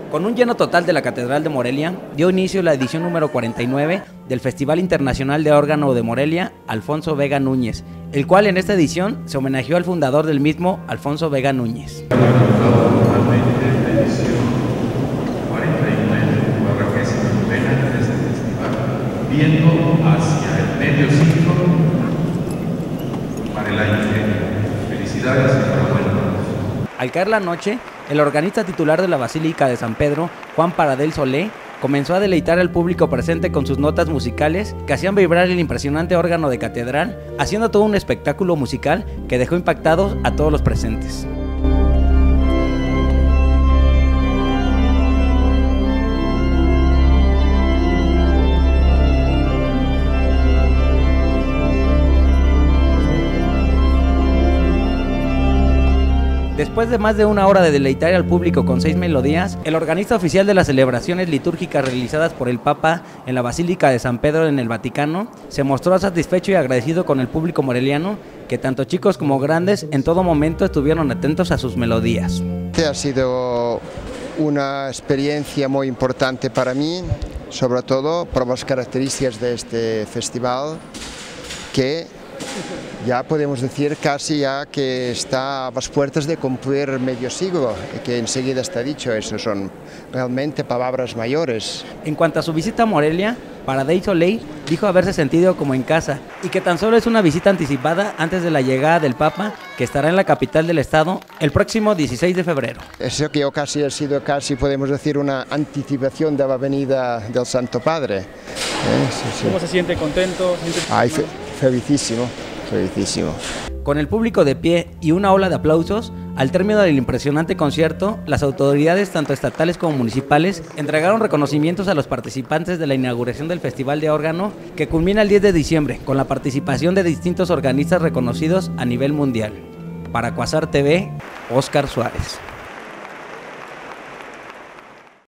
Con un lleno total de la Catedral de Morelia, dio inicio la edición número 49 del Festival Internacional de Órgano de Morelia, Alfonso Vega Núñez, el cual en esta edición se homenajeó al fundador del mismo, Alfonso Vega Núñez. Viendo hacia el medio siglo para el año que viene. Felicidades y enhorabuena. Al caer la noche, el organista titular de la Basílica de San Pedro, Juan Paradel Solé, comenzó a deleitar al público presente con sus notas musicales que hacían vibrar el impresionante órgano de catedral, haciendo todo un espectáculo musical que dejó impactados a todos los presentes. Después de más de una hora de deleitar al público con 6 melodías, el organista oficial de las celebraciones litúrgicas realizadas por el Papa en la Basílica de San Pedro en el Vaticano se mostró satisfecho y agradecido con el público moreliano, que tanto chicos como grandes en todo momento estuvieron atentos a sus melodías. Ha sido una experiencia muy importante para mí, sobre todo por las características de este festival, que ya podemos decir casi ya que está a las puertas de cumplir medio siglo, que enseguida está dicho, eso son realmente palabras mayores. En cuanto a su visita a Morelia, Paradel Solé dijo haberse sentido como en casa y que tan solo es una visita anticipada antes de la llegada del Papa, que estará en la capital del estado el próximo 16 de febrero. Eso que yo casi ha sido podemos decir, una anticipación de la venida del Santo Padre. Sí. ¿Cómo se siente? ¿Contento? Ay, felicísimo. Felicísimo. Con el público de pie y una ola de aplausos, al término del impresionante concierto, las autoridades tanto estatales como municipales entregaron reconocimientos a los participantes de la inauguración del Festival de Órgano, que culmina el 10 de diciembre con la participación de distintos organistas reconocidos a nivel mundial. Para Quasar TV, Óscar Suárez.